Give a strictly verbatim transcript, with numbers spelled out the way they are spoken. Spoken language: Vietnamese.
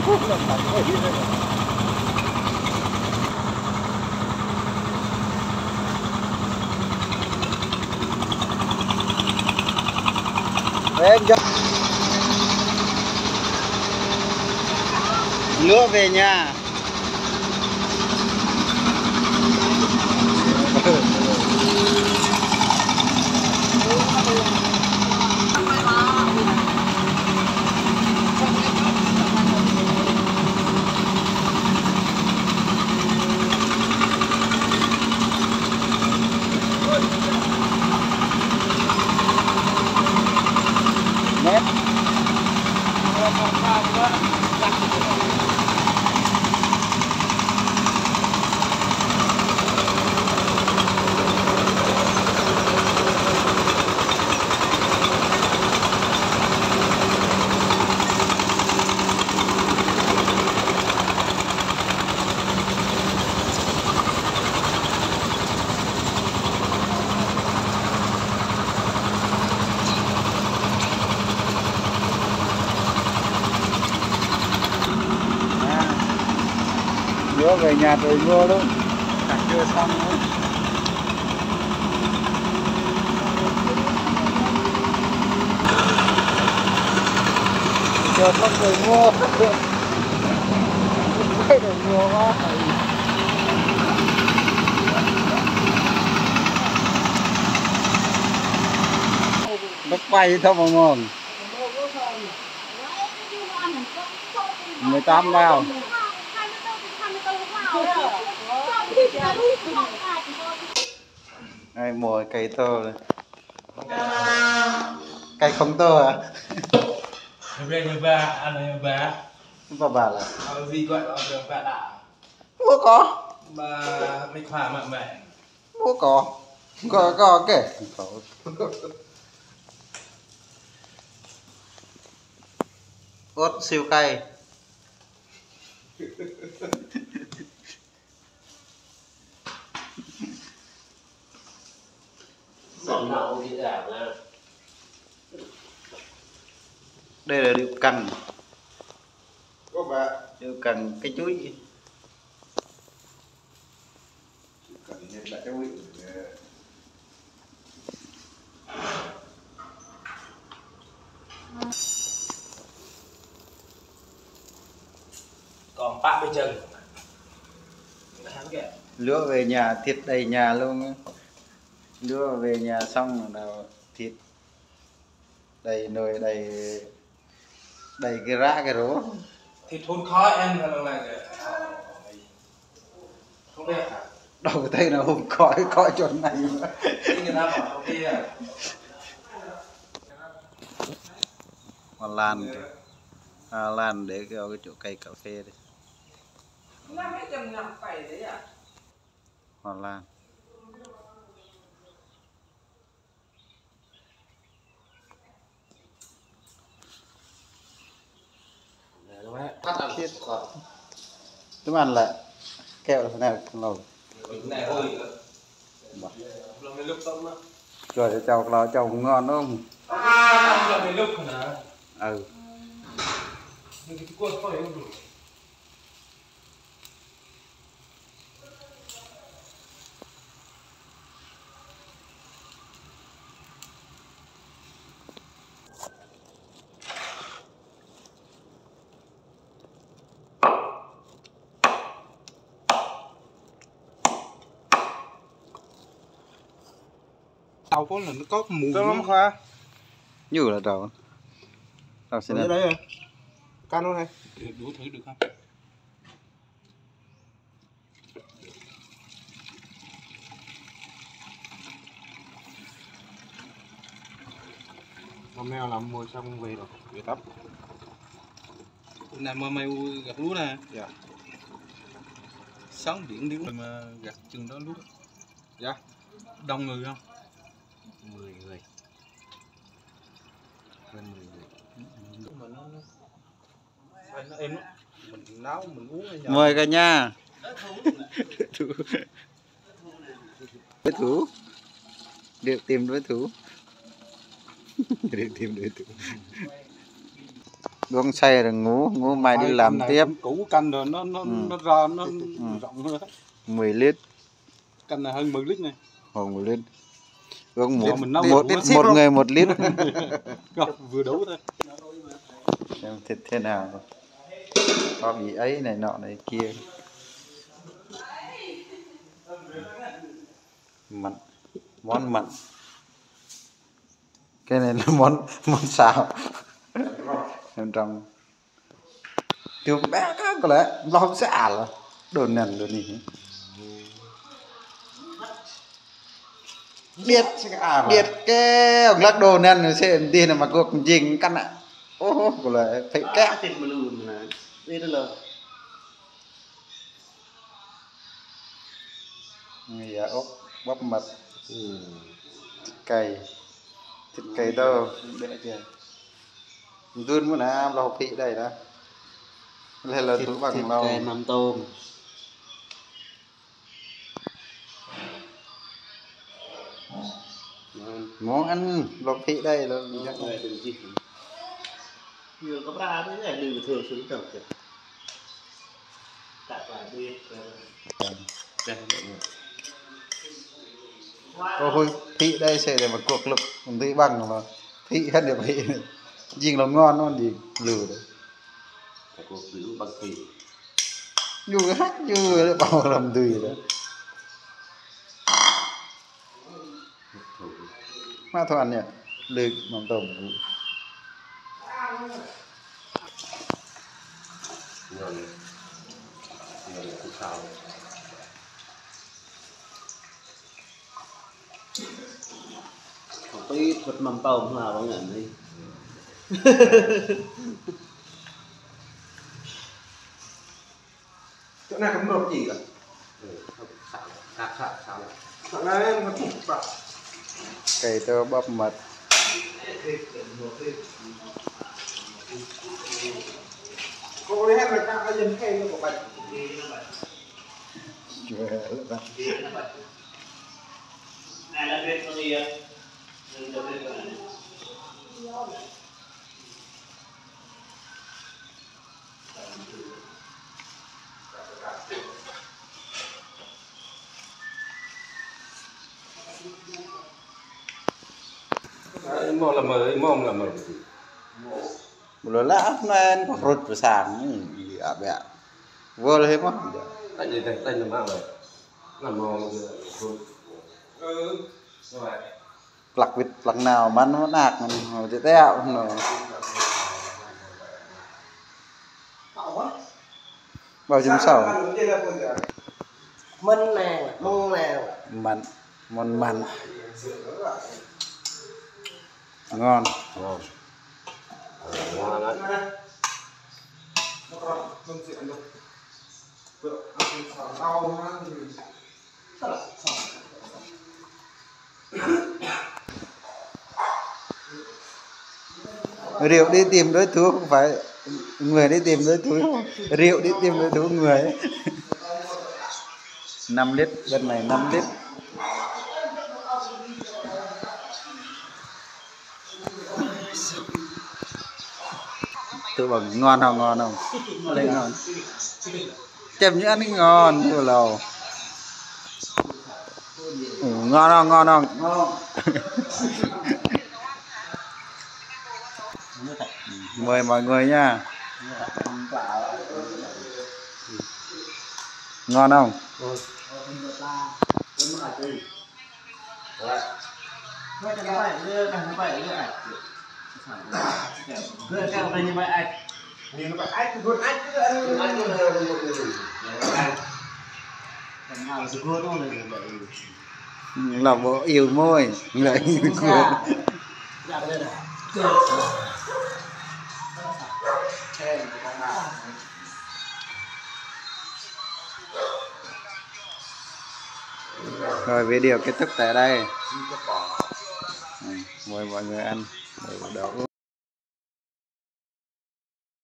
Em cho lúa về nhà. Mét. Lúa về nhà rồi mua luôn, đặt chưa xong nữa. Chờ không người mua, quay được mua quá. Bắt quay thôi mà ngon. mười tám bao. Đây mồi cây to này. Cây không to à? Về nhà bà, ăn ở nhà bà. Bà bà là? Ờ, gì gọi là nhà bà đã? Mua có. Bà mấy khoa mẹ mẹ. Mua có. Có có kể. Có. Ớt siêu cay. Đây là điệu cằn. Điệu cằn cái chuối. Còn bạn bây giờ Lúa về nhà thịt đầy nhà luôn. Lúa về nhà xong là thịt đầy nồi, đầy đầy cái rã cái rố. thịt hun khói em là là không biết à? Đâu thấy nào không khói khói chỗ này mà. Người ta bảo không biết à? Hoa lan kìa. Hoa lan để cái cái chỗ cây cà phê đi. Hoa lan. Thiết. Chúng ăn lại kẹo thế này không lâu. Này thôi. Làm cái lúc tông á. Rồi chào là chào ngon đúng không? Làm cái lúc hả? Ừ. Cái cuốn thôi không đủ. Tàu có là nó có mùi Cơm khoa. Như là trầu. Tao xin Ở đây rồi. Can luôn này. đủ thử được không? Con mèo làm mua xong về rồi, về tắm. Này mà mày gặt lúa nè. Dạ. Sáng biển điếu mà gặt chừng đó lúa. Dạ. Đông người không? mười người. Hơn mười người. Mà nó nó phải nó êm lắm. Mình nấu mình uống. Mời cả nhà. Đối thủ. Được tìm đối thủ. Được tìm đối thủ. uống say rồi ngủ ngủ mai đi Hai làm căn này tiếp. cũng cũ căn rồi nó nó Ừ. nó ra nó Ừ. rộng nữa. mười lít. Căn này hơn mười lít này. Khoảng mười lít. Uống Do một mình nấu một, đủ á. một người một lít. Không, vừa đủ thôi. Xem thế, thế nào có bị ấy này nọ này kia. Mặn, món mặn. Cái này là món món xào. Em trong tiêu bé các có lẽ lo không xả là đồ nần đồ gì biết biết cái ông lắc đồ nần rồi sẽ tiền mà cuộc dình căn ạ. Ô có lẽ phải kép thịt mà lùn là đây là người ốc bắp mật thịt cầy thịt cầy đâu để chưa run muốn làm lo thị đây đó lên là thủ bằng lâu thịt mắm tôm món ăn lo thị đây là nhiều có ra đấy là đừng thường xuống tập kìa tại phải đi ôi thị đây sẽ để mà cuộc lực mình thấy bằng mà thị hết được thị này riêng nó ngon nó gì lừa đấy cuộc giữ bằng thị như cái hát như nó bảo làm tùy đấy mà thôi ăn nhỉ được mắm tôm không tí thịt mắm tôm là bao nhận đi chỗ này không được gì cả. sạc sạc sạc Chỗ này nó cũng bạc. cây tơ bắp mật Cô đi hết rồi các anh dân khen nó của bạch. này là việc có gì ạ? Đừng cho việc này. Mau làm mờ, mau làm mờ. bữa lạ nên có rụt vào sáng gì à bẹ vô là hết mất Tại vì tay làm ăn rồi. Làm mờ rồi. Ừ. Rồi. lặc vịt lặc nào mà nó nạc mình hồi thế tẹo rồi bao nhiêu sầu Mân nào mông nào mặn món mặn ngon Ngon. Ngon lắm. rượu đi tìm đối thủ không phải người đi tìm đối thủ rượu đi tìm đối thủ người ấy. năm lít bên này năm lít tôi bảo ngon không ngon không đây ngon chém như ăn cái ngon thôi lầu ừ, ngon không ngon không mời mọi người nha ngon không đưa cao tay như vậy anh Nhìn nó phải ách luôn ách cứ ăn ách luôn rồi một người. còn nào là cua nó này vậy là bộ yêu môi lại yêu cuốn dạ đây này rồi video kết thúc tại đây. Ừ, mời mọi người ăn đồ